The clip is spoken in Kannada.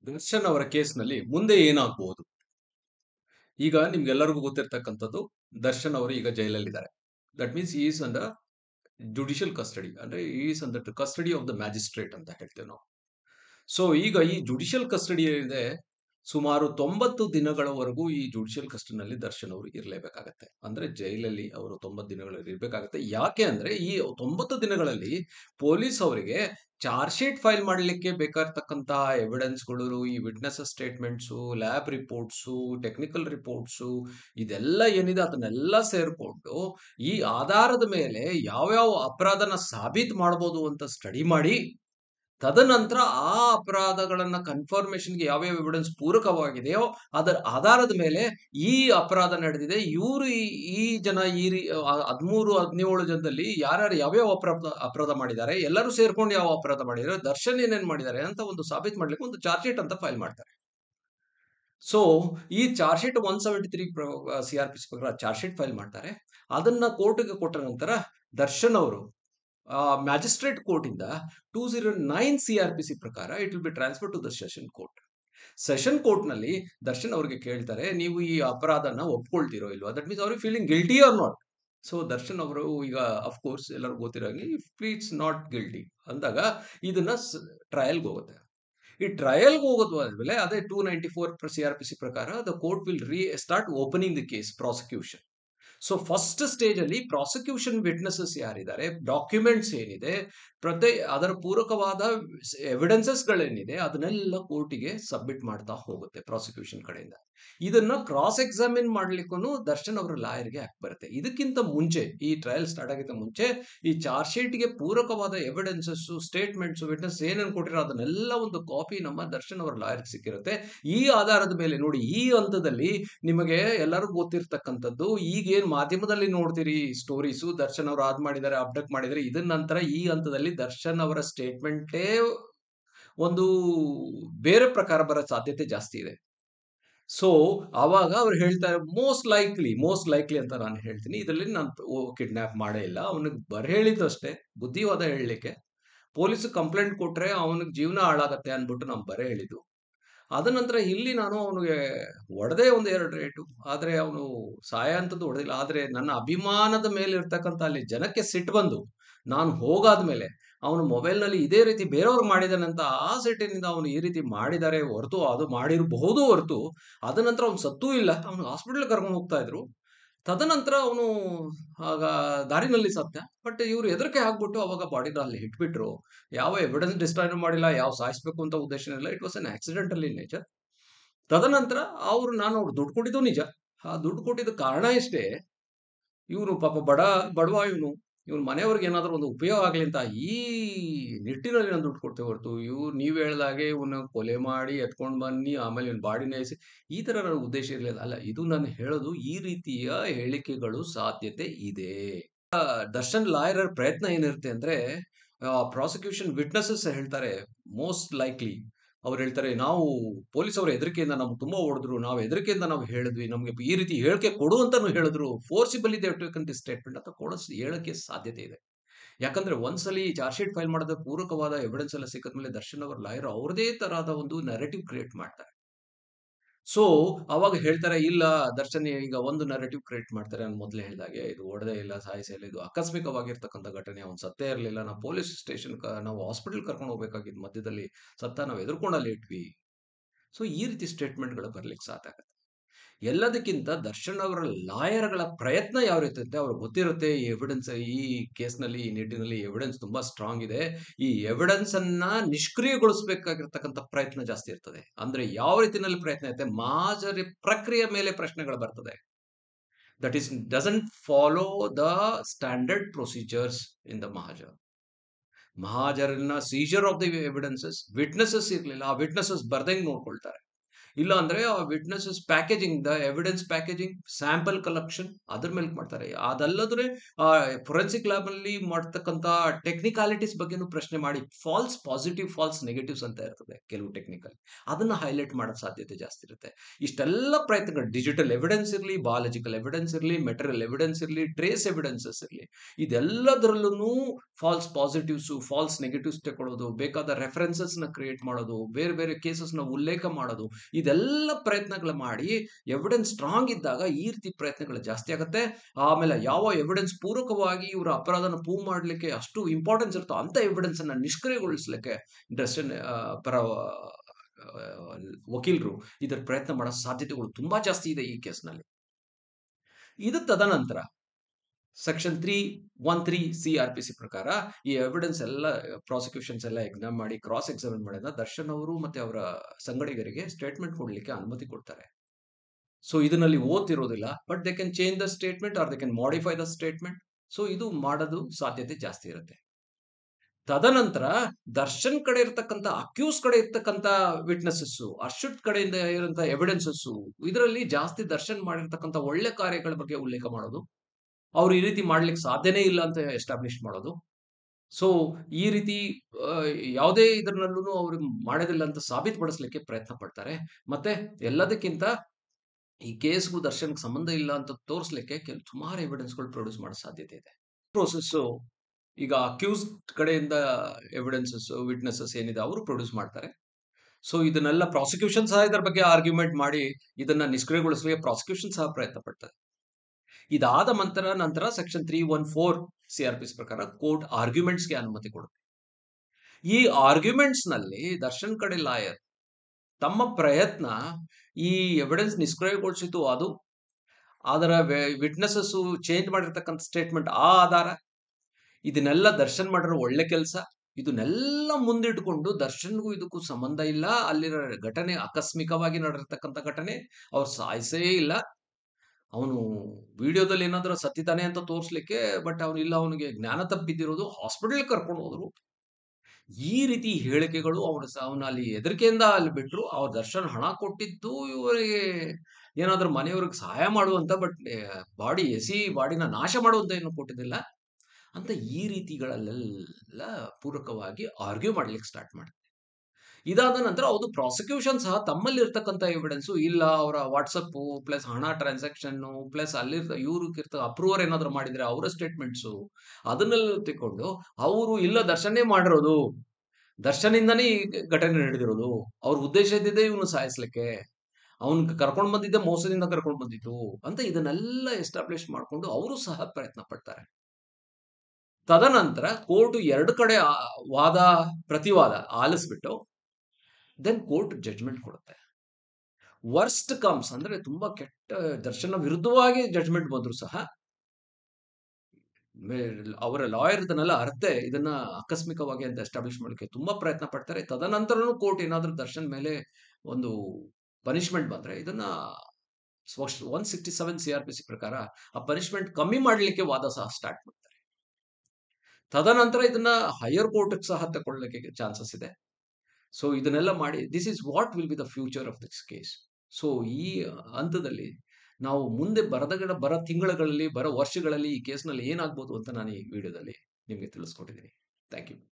ದರ್ಶನ್ ಅವರ ಕೇಸ್‌ನಲ್ಲಿ ಮುಂದೆ ಏನಾಗ್ಬೋದು? ಈಗ ನಿಮ್ಗೆಲ್ಲರಿಗೂ ಗೊತ್ತಿರ್ತಕ್ಕಂಥದ್ದು ದರ್ಶನ್ ಅವರು ಈಗ ಜೈಲಲ್ಲಿದ್ದಾರೆ. That means he is under judicial custody. ಅಂದ್ರೆ he is under the custody of the magistrate ಅಂತ ಹೇಳ್ತೇವೆ ನಾವು. ಸೊ ಈಗ ಈ ಜುಡಿಷಿಯಲ್ ಕಸ್ಟಡಿ ಏನಿದೆ, ಸುಮಾರು 90 ದಿನಗಳವರೆಗೂ ಈ ಜುಡಿಷಿಯಲ್ ಕಸ್ಟಡಿನಲ್ಲಿ ದರ್ಶನ್ ಅವರು ಇರಲೇಬೇಕಾಗತ್ತೆ. ಅಂದ್ರೆ ಜೈಲಲ್ಲಿ ಅವರು 90 ದಿನಗಳು ಇರಬೇಕಾಗತ್ತೆ. ಯಾಕೆ ಅಂದ್ರೆ ಈ 90 ದಿನಗಳಲ್ಲಿ ಪೊಲೀಸ್ ಅವರಿಗೆ ಚಾರ್ಜ್ ಶೀಟ್ ಫೈಲ್ ಮಾಡಲಿಕ್ಕೆ ಬೇಕಾಗಿರ್ತಕ್ಕಂತಹ ಎವಿಡೆನ್ಸ್‌ಗಳು, ಈ witnesses statements, lab reports, technical reports ಇದೆಲ್ಲ ಏನಿದೆ ಅದನ್ನೆಲ್ಲ ಸೇರ್ಕೊಂಡು ಈ ಆಧಾರದ ಮೇಲೆ ಯಾವ್ಯಾವ ಅಪರಾಧನ ಸಾಬೀತು ಮಾಡ್ಬೋದು ಅಂತ ಸ್ಟಡಿ ಮಾಡಿ, ತದನಂತರ ಆ ಅಪರಾಧಗಳನ್ನ ಕನ್ಫರ್ಮೇಷನ್‌ಗೆ ಯಾವ್ಯಾವ ಎವಿಡೆನ್ಸ್ ಪೂರಕವಾಗಿದೆಯೋ ಅದರ ಆಧಾರದ ಮೇಲೆ ಈ ಅಪರಾಧ ನಡೆದಿದೆ. ಇವ್ರು ಈ ಜನ ಈ 13, 17 ಜನದಲ್ಲಿ ಯಾರ್ಯಾರು ಯಾವ್ಯಾವ ಅಪರಾಧ ಮಾಡಿದ್ದಾರೆ, ಎಲ್ಲರೂ ಸೇರ್ಕೊಂಡು ಯಾವ ಅಪರಾಧ ಮಾಡಿದ್ದಾರೆ, ದರ್ಶನ್ ಏನೇನ್ ಮಾಡಿದ್ದಾರೆ ಅಂತ ಒಂದು ಸಾಬೀತು ಮಾಡ್ಲಿಕ್ಕೆ ಒಂದು ಚಾರ್ಜ್ ಶೀಟ್ ಅಂತ ಫೈಲ್ ಮಾಡ್ತಾರೆ. ಸೊ ಈ ಚಾರ್ಜ್ ಶೀಟ್ 173 ಸಿಆರ್‌ಪಿಸಿ ಪ್ರಕಾರ ಚಾರ್ಜ್ ಶೀಟ್ ಫೈಲ್ ಮಾಡ್ತಾರೆ. ಅದನ್ನ ಕೋರ್ಟ್‌ಗೆ ಕೊಟ್ಟ ನಂತರ ದರ್ಶನ್ ಅವರು ಮ್ಯಾಜಿಸ್ಟ್ರೇಟ್ ಕೋರ್ಟ್ ಇಂದ 209 ಸಿಆರ್‌ಪಿಸಿ ಪ್ರಕಾರ it will be transfer to the session court. Session court ನಲ್ಲಿ ದರ್ಶನ್ ಅವರಿಗೆ ಕೇಳ್ತಾರೆ, ನೀವು ಈ ಅಪರಾಧನ ಒಪ್ಕೊಳ್ತಿರೋ ಇಲ್ವಾ? ದಟ್ ಮೀನ್ಸ್ ಅವ್ರಿಗೆ feeling guilty or not. So Darshan ಅವರು ಈಗ ಆಫ್ ಕೋರ್ಸ್ ಎಲ್ಲರಿಗೂ ಗೊತ್ತಿರೋ ಹಾಗೆ ಪ್ಲೀಡ್ಸ್ ನಾಟ್ ಗಿಲ್ಟಿ ಅಂದಾಗ ಇದನ್ನ ಟ್ರಯಲ್ಗೆ ಹೋಗುತ್ತೆ. ಈ ಟ್ರಯಲ್ಗೆ ಹೋಗೋದು ಆದ್ಮೇಲೆ ಅದೇ 294 ಸಿಆರ್‌ಪಿಸಿ ಪ್ರಕಾರ the court will start opening the case prosecution. So first stage ಅಲ್ಲಿ ಪ್ರಾಸಿಕ್ಯೂಷನ್ ವಿಟ್ನೆಸಸ್ ಯಾರಿದ್ದಾರೆ, ಡಾಕ್ಯುಮೆಂಟ್ಸ್ ಏನಿದೆ, ಅದರ ಪೂರಕವಾದ ಎವಿಡೆನ್ಸಸ್ ಗಳೇನಿದೆ ಅದನ್ನೆಲ್ಲ ಕೋರ್ಟಿಗೆ ಸಬ್ಮಿಟ್ ಮಾಡ್ತಾ ಹೋಗುತ್ತೆ ಪ್ರಾಸಿಕ್ಯೂಷನ್ ಕಡೆಯಿಂದ. ಇದನ್ನ ಕ್ರಾಸ್ ಎಕ್ಸಾಮಿನ್ ಮಾಡ್ಲಿಕ್ಕೂ ದರ್ಶನ್ ಅವರ ಲಾಯರ್ಗೆ ಹಾಕಿ ಬರುತ್ತೆ. ಇದಕ್ಕಿಂತ ಮುಂಚೆ ಈ ಟ್ರಯಲ್ ಸ್ಟಾರ್ಟ್ ಆಗಿದ್ದ ಮುಂಚೆ ಈ ಚಾರ್ಜ್ ಶೀಟ್ಗೆ ಪೂರಕವಾದ ಎವಿಡೆನ್ಸಸ್, ಸ್ಟೇಟ್ಮೆಂಟ್ಸ್, ವಿಟ್ನೆಸ್ ಏನೇನು ಕೊಟ್ಟಿರೋ ಅದನ್ನೆಲ್ಲ ಒಂದು ಕಾಪಿ ನಮ್ಮ ದರ್ಶನ್ ಅವರ ಲಾಯರ್ಗೆ ಸಿಕ್ಕಿರುತ್ತೆ. ಈ ಆಧಾರದ ಮೇಲೆ ನೋಡಿ, ಈ ಹಂತದಲ್ಲಿ ನಿಮಗೆ ಎಲ್ಲರಿಗೂ ಗೊತ್ತಿರ್ತಕ್ಕಂಥದ್ದು, ಈಗೇನ್ ಮಾಧ್ಯಮದಲ್ಲಿ ನೋಡ್ತೀರಿ ಸ್ಟೋರೀಸು, ದರ್ಶನ್ ಅವರು ಅದ್ ಮಾಡಿದ್ದಾರೆ, ಅಬ್ಡಕ್ಟ್ ಮಾಡಿದ್ದಾರೆ, ಇದನ್ನ ನಂತರ ಈ ಹಂತದಲ್ಲಿ ದರ್ಶನ್ ಅವರ ಸ್ಟೇಟ್ಮೆಂಟೇ ಒಂದು ಬೇರೆ ಪ್ರಕಾರ ಬರೋ ಸಾಧ್ಯತೆ ಜಾಸ್ತಿ ಇದೆ. ಸೊ ಆವಾಗ ಅವ್ರು ಹೇಳ್ತಾರೆ ಮೋಸ್ಟ್ ಲೈಕ್ಲಿ ಅಂತ ನಾನು ಹೇಳ್ತೀನಿ, ಇದರಲ್ಲಿ ನಾನು ಕಿಡ್ನಾಪ್ ಮಾಡೇ ಇಲ್ಲ, ಅವನಿಗೆ ಹೇಳಿದ್ದಷ್ಟೇ ಬುದ್ಧಿವಾದ ಹೇಳಲಿಕ್ಕೆ. ಪೊಲೀಸ್ ಕಂಪ್ಲೇಂಟ್ ಕೊಟ್ರೆ ಅವನಿಗೆ ಜೀವನ ಹಾಳಾಗತ್ತೆ ಅನ್ಬಿಟ್ಟು ನಾನು ಬರೇ ಹೇಳಿದ್ದು. ಅದ ನಂತರ ಇಲ್ಲಿ ನಾನು ಅವನಿಗೆ ಹೊಡೆದೇ ಒಂದು 2 ಏಟು. ಆದ್ರೆ ಅವನು ಸಾಯೋಂಥದ್ದು ಹೊಡೆದಿಲ್ಲ. ಆದ್ರೆ ನನ್ನ ಅಭಿಮಾನದ ಮೇಲೆ ಇರ್ತಕ್ಕಂಥ ಅಲ್ಲಿ ಜನಕ್ಕೆ ಸಿಟ್ಟು ಬಂದು, ನಾನು ಹೋಗಾದ್ಮೇಲೆ ಅವನು ಮೊಬೈಲ್‌ನಲ್ಲಿ ಇದೇ ರೀತಿ ಬೇರೆಯವ್ರು ಮಾಡಿದಾನಂತ ಆ ಸಿಟ್ಟಿನಿಂದ ಅವನು ಈ ರೀತಿ ಮಾಡಿದ್ದಾರೆ ಹೊರತು, ಅದು ಮಾಡಿರಬಹುದು ಹೊರತು, ಅದ ನಂತರ ಅವನು ಸತ್ತೂ ಇಲ್ಲ. ಅವನು ಹಾಸ್ಪಿಟಲ್‌ಗೆ ಕರ್ಕೊಂಡು ಹೋಗ್ತಾ ಇದ್ರು. ತದನಂತರ ಅವನು ಆಗ ದಾರಿನಲ್ಲಿ ಸತ್ತ. ಬಟ್ ಇವ್ರು ಹೆದರಿಕೆ ಆಗ್ಬಿಟ್ಟು ಅವಾಗ ಬಾಡಿನ ಅಲ್ಲಿ ಇಟ್ಬಿಟ್ರು. ಯಾವ ಎವಿಡೆನ್ಸ್ ಡಿಸ್ಟ್ರಾಯ್‌ನೂ ಮಾಡಿಲ್ಲ, ಯಾವ ಸಾಯಿಸ್ಬೇಕು ಅಂತ ಉದ್ದೇಶ ಇಲ್ಲ. It was an accidental in nature. ತದನಂತರ ಅವ್ರು ದುಡ್ಡು ಕೊಟ್ಟಿದ್ದು ನಿಜ. ಆ ದುಡ್ಡು ಕೊಟ್ಟಿದ್ದ ಕಾರಣ ಇಷ್ಟೇ, ಇವನು ಪಾಪ ಬಡವ ಇವನು. ಇವನ ಮನೆಯವ್ರಿಗೆ ಏನಾದರೂ ಒಂದು ಉಪಯೋಗ ಆಗ್ಲಿ ಅಂತ ಈ ನಿಟ್ಟಿನಲ್ಲಿ ನಾನು ದುಡ್ಡು ಕೊಡ್ತೇವೆ ಹೊರತು, ನೀವು ಹೇಳ್ದಾಗೆ ಇವನ್ನ ಕೊಲೆ ಮಾಡಿ ಎತ್ಕೊಂಡು ಬನ್ನಿ, ಆಮೇಲೆ ಇವನ ಬಾಡಿನ ಎಸಿ ಈ ತರ ನನ್ನ ಉದ್ದೇಶ ಇರಲಿಲ್ಲ. ಅಲ್ಲ, ಇದು ನಾನು ಹೇಳೋದು ಈ ರೀತಿಯ ಹೇಳಿಕೆಗಳು ಸಾಧ್ಯತೆ ಇದೆ. ದರ್ಶನ್ ಲಾಯರರ್ ಪ್ರಯತ್ನ ಏನಿರುತ್ತೆ ಅಂದ್ರೆ, ಪ್ರಾಸಿಕ್ಯೂಷನ್ ವಿಟ್ನೆಸಸ್ ಹೇಳ್ತಾರೆ ಮೋಸ್ಟ್ ಲೈಕ್ಲಿ ಅವ್ರು ಹೇಳ್ತಾರೆ, ನಾವು ಪೊಲೀಸ್ ಅವರ ಹೆದರಿಕೆಯಿಂದ ನಮ್ಗೆ ತುಂಬಾ ಹೊಡೆದ್ರು, ನಾವು ಹೆದರಿಕೆಯಿಂದ ನಾವು ಹೇಳಿದ್ವಿ, ನಮ್ಗೆ ಈ ರೀತಿ ಹೇಳಿಕೆ ಕೊಡು ಅಂತಾನು ಹೇಳಿದ್ರು, forcibly they taken this statement ಅಂತ ಹೇಳಕ್ಕೆ ಸಾಧ್ಯತೆ ಇದೆ. ಯಾಕಂದ್ರೆ ಒಂದ್ಸಲಿ ಚಾರ್ಜ್ ಶೀಟ್ ಫೈಲ್ ಮಾಡಿದ ಪೂರಕವಾದ ಎವಿಡೆನ್ಸ್ ಎಲ್ಲ ಸಿಕ್ಕಿದ್ಮೇಲೆ ದರ್ಶನ್ ಅವರ ಲಾಯರ್ ಅವ್ರದೇ ತರಹದ ಒಂದು ನರೇಟಿವ್ ಕ್ರಿಯೇಟ್ ಮಾಡ್ತಾರೆ. ಸೊ ಅವಾಗ ಹೇಳ್ತಾರೆ, ಇಲ್ಲ ದರ್ಶನ್ ಈಗ ಒಂದು ನರೇಟಿವ್ ಕ್ರಿಯೇಟ್ ಮಾಡ್ತಾರೆ. ನಾನು ಮೊದಲೇ ಹೇಳಿದಾಗೆ ಇದು ಹೊಡೆದೇ ಇಲ್ಲ, ಸಾಯಿಸೇ ಇಲ್ಲ, ಇದು ಆಕಸ್ಮಿಕವಾಗಿರ್ತಕ್ಕಂಥ ಘಟನೆ, ಅವ್ನು ಸತ್ತೇ ಇರಲಿಲ್ಲ, ನಾವು ಪೊಲೀಸ್ ಸ್ಟೇಷನ್ ನಾವು ಹಾಸ್ಪಿಟಲ್ ಕರ್ಕೊಂಡು ಹೋಗ್ಬೇಕಾಗಿದ್ದು ಮಧ್ಯದಲ್ಲಿ ಸತ್ತ, ನಾವು ಹೆದರ್ಕೊಂಡು ಅಲ್ಲಿ ಇಟ್ವಿ. ಸೊ ಈ ರೀತಿ ಸ್ಟೇಟ್ಮೆಂಟ್ಗಳು ಬರ್ಲಿಕ್ಕೆ ಸಾಧ್ಯ ಆಗುತ್ತೆ. ಎಲ್ಲದಕ್ಕಿಂತ ದರ್ಶನ್ ಅವರ ಲಾಯರ್‌ಗಳ ಪ್ರಯತ್ನ ಯಾವ ರೀತಿ ಇರುತ್ತೆ ಅವ್ರಿಗೆ ಗೊತ್ತಿರುತ್ತೆ. ಈ ಎವಿಡೆನ್ಸ್ ಈ ಕೇಸ್‌ನಲ್ಲಿ, ಈ ನಿಟ್ಟಿನಲ್ಲಿ ಎವಿಡೆನ್ಸ್ ತುಂಬಾ ಸ್ಟ್ರಾಂಗ್ ಇದೆ. ಈ ಎವಿಡೆನ್ಸ್ ಅನ್ನ ನಿಷ್ಕ್ರಿಯಗೊಳಿಸಬೇಕಾಗಿರ್ತಕ್ಕಂಥ ಪ್ರಯತ್ನ ಜಾಸ್ತಿ ಇರ್ತದೆ. ಅಂದ್ರೆ ಯಾವ ರೀತಿಯಲ್ಲಿ ಪ್ರಯತ್ನ ಇರುತ್ತೆ, ಮಹಾಜರಿ ಪ್ರಕ್ರಿಯೆ ಮೇಲೆ ಪ್ರಶ್ನೆಗಳು ಬರ್ತದೆ. That is doesn't follow the standard procedures in the mahazar. ಮಹಾಜರನ್ನ seizure of the evidences, witnesses ಇರಲಿಲ್ಲ, ಆ ವಿಟ್ನೆಸಸ್ ಬರ್ದಂಗೆ ನೋಡ್ಕೊಳ್ತಾರೆ. ಇಲ್ಲ ಅಂದ್ರೆ ಆ witnesses packaging, the evidence packaging, sample collection ಅದ್ರ ಮೇಲೆ ಮಾಡ್ತಾರೆ. ಅದಲ್ಲದ್ರೆ ಆ ಫೊರೆನ್ಸಿಕ್ ಲ್ಯಾಬ್ ಅಲ್ಲಿ ಮಾಡ್ತಕ್ಕಂತ ಟೆಕ್ನಿಕಾಲಿಟೀಸ್ ಬಗ್ಗೆನೂ ಪ್ರಶ್ನೆ ಮಾಡಿ ಫಾಲ್ಸ್ ಪಾಸಿಟಿವ್, ಫಾಲ್ಸ್ ನೆಗೆಟಿವ್ಸ್ ಅಂತ ಇರ್ತದೆ ಕೆಲವು ಟೆಕ್ನಿಕಲ್, ಅದನ್ನ ಹೈಲೈಟ್ ಮಾಡೋ ಸಾಧ್ಯತೆ ಜಾಸ್ತಿ ಇರುತ್ತೆ. ಇಷ್ಟೆಲ್ಲ ಪ್ರಯತ್ನಗಳು, ಡಿಜಿಟಲ್ ಎವಿಡೆನ್ಸ್ ಇರಲಿ, ಬಾಯೋಲಾಜಿಕಲ್ ಎವಿಡೆನ್ಸ್ ಇರಲಿ, ಮೆಟೀರಿಯಲ್ ಎವಿಡೆನ್ಸ್ ಇರಲಿ, ಟ್ರೇಸ್ ಎವಿಡೆನ್ಸಸ್ ಇರಲಿ, ಇದೆಲ್ಲದರಲ್ಲೂ ಫಾಲ್ಸ್ ಪಾಸಿಟಿವ್ಸ್, ಫಾಲ್ಸ್ ನೆಗೆಟಿವ್ಸ್ ತಗೊಳ್ಳೋದು, ಬೇಕಾದ ರೆಫರೆನ್ಸಸ್ ನ ಕ್ರಿಯೇಟ್ ಮಾಡೋದು, ಬೇರೆ ಬೇರೆ ಕೇಸಸ್ ನ ಉಲ್ಲೇಖ ಮಾಡೋದು, ಇದೆಲ್ಲ ಪ್ರಯತ್ನಗಳು ಮಾಡಿ ಎವಿಡೆನ್ಸ್ ಸ್ಟ್ರಾಂಗ್ ಇದ್ದಾಗ ಈ ರೀತಿ ಪ್ರಯತ್ನಗಳು ಜಾಸ್ತಿ ಆಗುತ್ತೆ. ಆಮೇಲೆ ಯಾವ ಎವಿಡೆನ್ಸ್ ಪೂರಕವಾಗಿ ಇವರ ಅಪರಾಧನ ಪ್ರೂವ್ ಮಾಡಲಿಕ್ಕೆ ಅಷ್ಟು ಇಂಪಾರ್ಟೆನ್ಸ್ ಇರುತ್ತೋ ಅಂತ ಎವಿಡೆನ್ಸ್ ಅನ್ನ ನಿಷ್ಕ್ರಿಯಗೊಳಿಸಲಿಕ್ಕೆ ದರ್ಶನ್ ಪರ ವಕೀಲರು ಇದರ ಪ್ರಯತ್ನ ಮಾಡೋ ಸಾಧ್ಯತೆಗಳು ತುಂಬಾ ಜಾಸ್ತಿ ಇದೆ ಈ ಕೇಸ್ನಲ್ಲಿ. ಇದು ತದನಂತರ ಸೆಕ್ಷನ್ 313 CRPC ಪ್ರಕಾರ ಈ ಎವಿಡೆನ್ಸ್ ಎಲ್ಲ ಪ್ರಾಸಿಕ್ಯೂಷನ್ಸ್ ಎಲ್ಲ ಎಕ್ಸಾಮ್ ಮಾಡಿ ಕ್ರಾಸ್ ಎಕ್ಸಾಮಿನ್ ಮಾಡಿದ ದರ್ಶನ್ ಅವರು ಮತ್ತೆ ಅವರ ಸಂಗಡಿಗರಿಗೆ ಸ್ಟೇಟ್ಮೆಂಟ್ ಕೊಡ್ಲಿಕ್ಕೆ ಅನುಮತಿ ಕೊಡ್ತಾರೆ. ಸೊ ಇದರಲ್ಲಿ ಓತ್ ಇರೋದಿಲ್ಲ, but they can change the statement or they can modify the statement. So ಇದು ಮಾಡೋದು ಸಾಧ್ಯತೆ ಜಾಸ್ತಿ ಇರುತ್ತೆ. ತದನಂತರ ದರ್ಶನ್ ಕಡೆ ಇರ್ತಕ್ಕಂಥ ಅಕ್ಯೂಸ್ ಕಡೆ ಇರ್ತಕ್ಕಂಥ ವಿಟ್ನೆಸಸ್, ಅರ್ಷದ್ ಕಡೆಯಿಂದ ಇರುವಂತ ಎವಿಡೆನ್ಸಸ್, ಇದರಲ್ಲಿ ಜಾಸ್ತಿ ದರ್ಶನ್ ಮಾಡಿರ್ತಕ್ಕಂಥ ಒಳ್ಳೆ ಕಾರ್ಯಗಳ ಬಗ್ಗೆ ಉಲ್ಲೇಖ ಮಾಡೋದು, ಅವ್ರು ಈ ರೀತಿ ಮಾಡ್ಲಿಕ್ಕೆ ಸಾಧ್ಯನೇ ಇಲ್ಲ ಅಂತ ಎಸ್ಟಾಬ್ಲಿಷ್ ಮಾಡೋದು. ಸೊ ಈ ರೀತಿ ಯಾವುದೇ ಇದರಲ್ಲೂ ಅವ್ರು ಮಾಡೋದಿಲ್ಲ ಅಂತ ಸಾಬೀತುಪಡಿಸಲಿಕ್ಕೆ ಪ್ರಯತ್ನ ಪಡ್ತಾರೆ. ಮತ್ತೆ ಎಲ್ಲದಕ್ಕಿಂತ ಈ ಕೇಸ್ಗೂ ದರ್ಶನ್ಗೆ ಸಂಬಂಧ ಇಲ್ಲ ಅಂತ ತೋರಿಸಲಿಕ್ಕೆ ಸುಮಾರು ಎವಿಡೆನ್ಸ್ಗಳು ಪ್ರೊಡ್ಯೂಸ್ ಮಾಡೋ ಸಾಧ್ಯತೆ ಇದೆ. ಪ್ರೋಸೆಸ್ ಈಗ ಅಕ್ಯೂಸ್ ಕಡೆಯಿಂದ ಎವಿಡೆನ್ಸಸ್, ವಿಟ್ನೆಸಸ್ ಏನಿದೆ ಅವರು ಪ್ರೊಡ್ಯೂಸ್ ಮಾಡ್ತಾರೆ. ಸೊ ಇದನ್ನೆಲ್ಲ ಪ್ರಾಸಿಕ್ಯೂಷನ್ ಸಹ ಇದರ ಬಗ್ಗೆ ಆರ್ಗ್ಯುಮೆಂಟ್ ಮಾಡಿ ಇದನ್ನ ನಿಷ್ಕ್ರಿಯಗೊಳಿಸಲಿಕ್ಕೆ ಪ್ರಾಸಿಕ್ಯೂಷನ್ ಸಹ ಪ್ರಯತ್ನ ಪಡ್ತಾರೆ. ಇದಾದ ನಂತರ ಸೆಕ್ಷನ್ 314 CRPC ಪ್ರಕಾರ ಕೋರ್ಟ್ ಆರ್ಗ್ಯುಮೆಂಟ್ಸ್ಗೆ ಅನುಮತಿ ಕೊಡುತ್ತೆ. ಈ ಆರ್ಗ್ಯುಮೆಂಟ್ಸ್ ನಲ್ಲಿ ದರ್ಶನ್ ಕಡೆ ಲಾಯರ್ ತಮ್ಮ ಪ್ರಯತ್ನ ಈ ಎವಿಡೆನ್ಸ್ ನಿಷ್ಕ್ರಿಯಗೊಳಿಸಿತು, ಅದು ಅದರ ವಿಟ್ನೆಸಸ್ ಚೇಂಜ್ ಮಾಡಿರ್ತಕ್ಕಂಥ ಸ್ಟೇಟ್ಮೆಂಟ್ ಆ ಆಧಾರ, ಇದನ್ನೆಲ್ಲ ದರ್ಶನ್ ಮಾಡಿರೋ ಒಳ್ಳೆ ಕೆಲಸ, ಇದನ್ನೆಲ್ಲ ಮುಂದಿಟ್ಕೊಂಡು ದರ್ಶನ್ಗೂ ಇದಕ್ಕೂ ಸಂಬಂಧ ಇಲ್ಲ, ಅಲ್ಲಿರೋ ಘಟನೆ ಆಕಸ್ಮಿಕವಾಗಿ ನಡೆದಿರ್ತಕ್ಕಂಥ ಘಟನೆ, ಅವ್ರು ಸಾಯಿಸೇ ಇಲ್ಲ, ಅವನು ವಿಡಿಯೋದಲ್ಲಿ ಏನಾದ್ರೂ ಸತ್ತಿದ್ದಾನೆ ಅಂತ ತೋರಿಸ್ಲಿಕ್ಕೆ, ಬಟ್ ಅವನಿಲ್ಲ, ಅವನಿಗೆ ಜ್ಞಾನ ತಪ್ಪಿದ್ದಿರೋದು, ಹಾಸ್ಪಿಟಲ್ ಕರ್ಕೊಂಡು ಹೋದ್ರು. ಈ ರೀತಿ ಹೇಳಿಕೆಗಳು ಅವನ ಅಲ್ಲಿ ಹೆದರಿಕೆಯಿಂದ ಅಲ್ಲಿ ಬಿಟ್ರು. ಅವ್ರ ದರ್ಶನ್ ಹಣ ಕೊಟ್ಟಿದ್ದು ಇವರಿಗೆ ಏನಾದ್ರೂ ಮನೆಯವ್ರಿಗೆ ಸಹಾಯ ಮಾಡುವಂತ, ಬಟ್ ಬಾಡಿ ಬಾಡಿನ ನಾಶ ಮಾಡುವಂತ ಏನು ಕೊಟ್ಟಿದ್ದಿಲ್ಲ ಅಂತ ಈ ರೀತಿಗಳಲ್ಲೆಲ್ಲ ಪೂರಕವಾಗಿ ಆರ್ಗ್ಯೂ ಮಾಡ್ಲಿಕ್ಕೆ ಸ್ಟಾರ್ಟ್ ಮಾಡುತ್ತೆ. ಇದಾದ ನಂತರ ಅದು ಪ್ರಾಸಿಕ್ಯೂಷನ್ ಸಹ ತಮ್ಮಲ್ಲಿ ಇರ್ತಕ್ಕಂಥ ಎವಿಡೆನ್ಸ್ ಇಲ್ಲ, ಅವರ ವಾಟ್ಸಪ್ ಪ್ಲಸ್ ಹಣ ಟ್ರಾನ್ಸಾಕ್ಷನ್ ಪ್ಲಸ್ ಇವ್ರಿಗೆ ಅಪ್ರೂವರ್ ಏನಾದ್ರು ಮಾಡಿದ್ರೆ ಅವರ ಸ್ಟೇಟ್ಮೆಂಟ್ಸು ಅದನ್ನೆಲ್ಲ ತಿಳ್ಕೊಂಡು ಅವರು ಇಲ್ಲ ದರ್ಶನೇ ಮಾಡಿರೋದು, ದರ್ಶನಿಂದನೇ ಈ ಘಟನೆ ನಡೆದಿರೋದು, ಅವ್ರ ಉದ್ದೇಶ ಇದ್ದಿದ್ದೆ ಇವನು ಸಾಯಿಸ್ಲಿಕ್ಕೆ, ಅವನ್ ಕರ್ಕೊಂಡು ಬಂದಿದ್ದೆ ಮೋಸದಿಂದ ಕರ್ಕೊಂಡು ಬಂದಿತ್ತು ಅಂತ ಇದನ್ನೆಲ್ಲ ಎಸ್ಟಾಬ್ಲಿಷ್ ಮಾಡಿಕೊಂಡು ಅವರು ಸಹ ಪ್ರಯತ್ನ ಪಡ್ತಾರೆ. ತದನಂತರ ಕೋರ್ಟ್ ಎರಡು ಕಡೆ ವಾದ ಪ್ರತಿವಾದ ಆಲಿಸ್ಬಿಟ್ಟು ದೆನ್ ಕೋರ್ಟ್ ಜಡ್ಜ್ಮೆಂಟ್ ಕೊಡುತ್ತೆ. ವರ್ಸ್ಟ್ ಕಮ್ಸ್ ಅಂದ್ರೆ ತುಂಬಾ ಕೆಟ್ಟ ದರ್ಶನ ವಿರುದ್ಧವಾಗಿ ಜಡ್ಜ್ಮೆಂಟ್ ಬಂದ್ರು ಸಹ ಅವರ ಲಾಯರ್ ಇದನ್ನೆಲ್ಲ ಅರ್ಥ ಇದನ್ನ ಆಕಸ್ಮಿಕವಾಗಿ ಅಂತ ಎಸ್ಟಾಬ್ಲಿಷ್ ಮಾಡಲಿಕ್ಕೆ ತುಂಬಾ ಪ್ರಯತ್ನ ಪಡ್ತಾರೆ. ತದನಂತರನೂ ಕೋರ್ಟ್ ಏನಾದ್ರೂ ದರ್ಶನ್ ಮೇಲೆ ಒಂದು ಪನಿಷ್ಮೆಂಟ್ ಬಂದ್ರೆ ಇದನ್ನ 167 CRPC ಪ್ರಕಾರ ಆ ಪನಿಷ್ಮೆಂಟ್ ಕಮ್ಮಿ ಮಾಡಲಿಕ್ಕೆ ವಾದ ಸಹ ಸ್ಟಾರ್ಟ್ ಮಾಡ್ತಾರೆ. ತದನಂತರ ಇದನ್ನ ಹೈಯರ್ ಕೋರ್ಟ್ ಸಹ ತಗೊಳ್ಳಲಿಕ್ಕೆ ಚಾನ್ಸಸ್ ಇದೆ. ಸೊ ಇದನ್ನೆಲ್ಲ ಮಾಡಿ this is what will be the future of this case. So ಈ ಹಂತದಲ್ಲಿ ನಾವು ಮುಂದೆ ಬರ ತಿಂಗಳಲ್ಲಿ, ಬರೋ ವರ್ಷಗಳಲ್ಲಿ ಈ ಕೇಸ್ನಲ್ಲಿ ಏನಾಗ್ಬೋದು ಅಂತ ನಾನು ಈ ವಿಡಿಯೋದಲ್ಲಿ ನಿಮಗೆ ತಿಳಿಸ್ಕೊಟ್ಟಿದ್ದೀನಿ. Thank you.